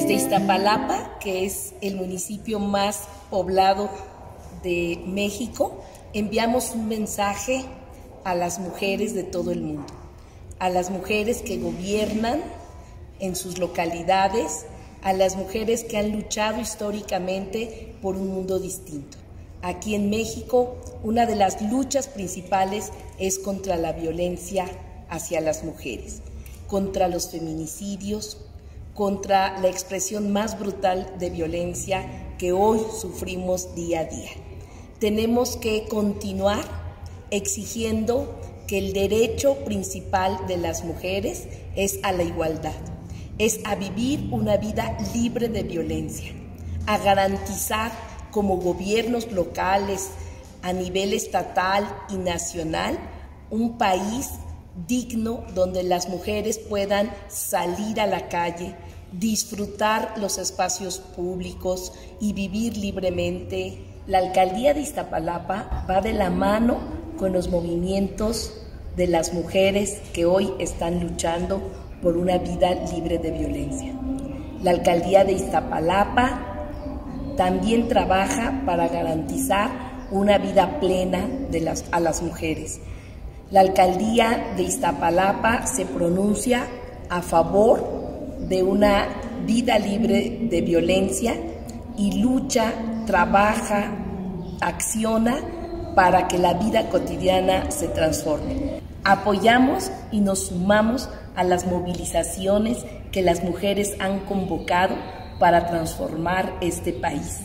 Desde Iztapalapa, que es el municipio más poblado de México, enviamos un mensaje a las mujeres de todo el mundo, a las mujeres que gobiernan en sus localidades, a las mujeres que han luchado históricamente por un mundo distinto. Aquí en México, una de las luchas principales es contra la violencia hacia las mujeres, contra los feminicidios, contra la expresión más brutal de violencia que hoy sufrimos día a día. Tenemos que continuar exigiendo que el derecho principal de las mujeres es a la igualdad, es a vivir una vida libre de violencia, a garantizar como gobiernos locales, a nivel estatal y nacional, un país digno donde las mujeres puedan salir a la calle, disfrutar los espacios públicos y vivir libremente. La alcaldía de Iztapalapa va de la mano con los movimientos de las mujeres que hoy están luchando por una vida libre de violencia. La alcaldía de Iztapalapa también trabaja para garantizar una vida plena a las mujeres. La alcaldía de Iztapalapa se pronuncia a favor de una vida libre de violencia y lucha, trabaja, acciona para que la vida cotidiana se transforme. Apoyamos y nos sumamos a las movilizaciones que las mujeres han convocado para transformar este país.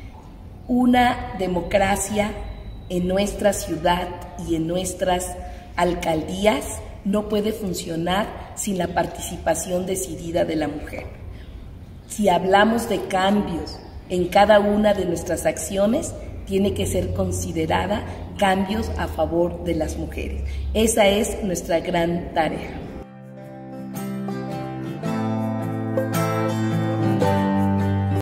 Una democracia en nuestra ciudad y en nuestras alcaldías no puede funcionar sin la participación decidida de la mujer. Si hablamos de cambios en cada una de nuestras acciones, tiene que ser considerada cambios a favor de las mujeres. Esa es nuestra gran tarea.